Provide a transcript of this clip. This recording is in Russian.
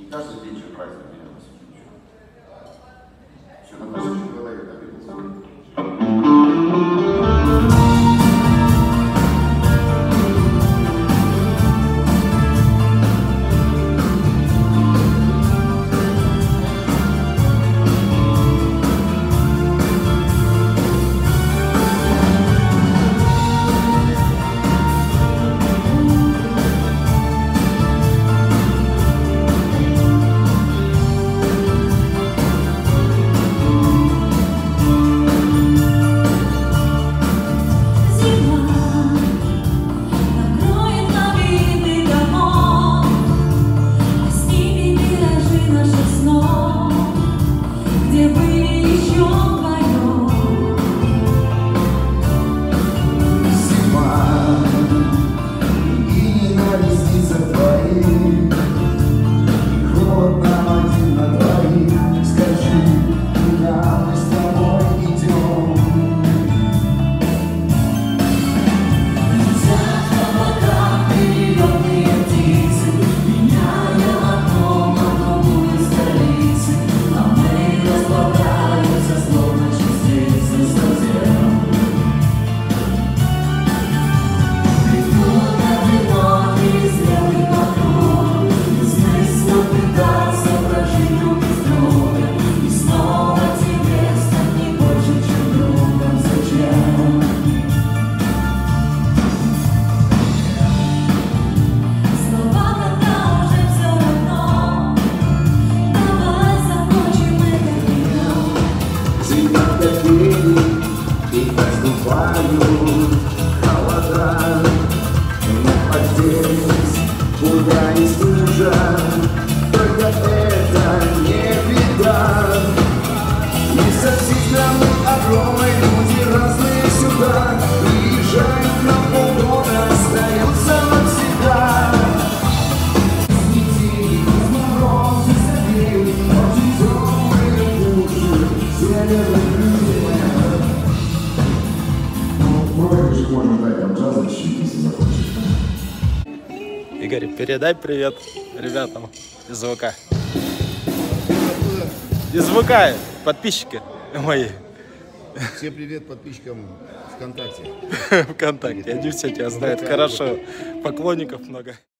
каждый день же праздник меня на свечу. Все на кусочек в голове добился. И наступают холода, но потерять куда и стужа, только это не беда. И со всех стран огромной люди разные сюда приезжают на полгода, остаются навсегда. Снеги, морозы согреют, очень теплые души, северных людей. Можно дать там джаза чуть-чуть, если захочешь. Игорь, передай привет ребятам из ВК. Из ВК, подписчики мои. Всем привет подписчикам ВКонтакте. ВКонтакте, они все тебя знают хорошо. Поклонников много.